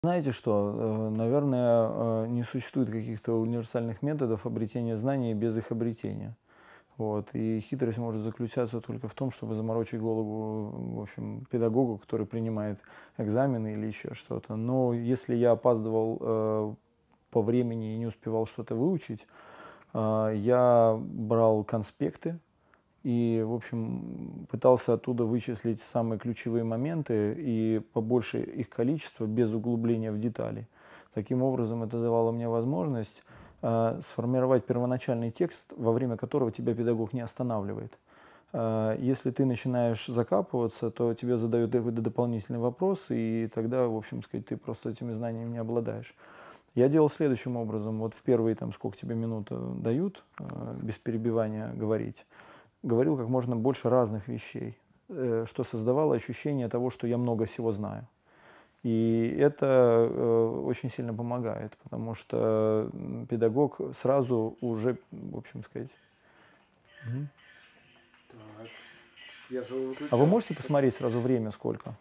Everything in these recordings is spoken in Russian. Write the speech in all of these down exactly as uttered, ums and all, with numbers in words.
Знаете что, э, наверное, э, не существует каких-то универсальных методов обретения знаний без их обретения. Вот. И хитрость может заключаться только в том, чтобы заморочить голову, в общем, педагогу, который принимает экзамены или еще что-то. Но если я опаздывал э, по времени и не успевал что-то выучить, э, я брал конспекты и, в общем, пытался оттуда вычислить самые ключевые моменты и побольше их количество без углубления в детали. Таким образом, это давало мне возможность э, сформировать первоначальный текст, во время которого тебя педагог не останавливает. Э, если ты начинаешь закапываться, то тебе задают какой-то дополнительный вопрос, и тогда, в общем сказать, ты просто этими знаниями не обладаешь. Я делал следующим образом. Вот в первые, там, сколько тебе минут э, дают, э, без перебивания говорить, говорил как можно больше разных вещей, э, что создавало ощущение того, что я много всего знаю. И это э, очень сильно помогает, потому что м, педагог сразу уже, в общем сказать. Мгм. Так, я же его А вы выключал. можете посмотреть сразу время сколько?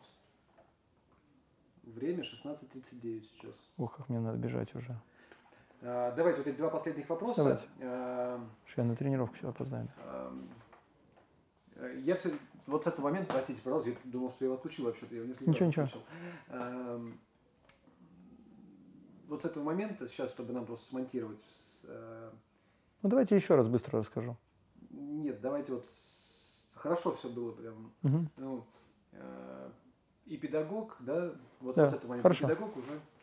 Время шестнадцать тридцать девять сейчас. Ох, как мне надо бежать уже. А, давайте вот эти два последних вопроса. Давайте. А, Потому что я на тренировку сейчас опоздаю. а, я все, вот с этого момента, простите, пожалуйста, я думал, что я его отключил вообще-то, я его несколько Ничего, раз ничего. отключил. А, вот с этого момента, сейчас, чтобы нам просто смонтировать. А, Ну давайте еще раз быстро расскажу. нет, давайте вот, хорошо все было прям. Угу. Ну, а, и педагог, да, вот, Да, вот с этого момента хорошо. педагог уже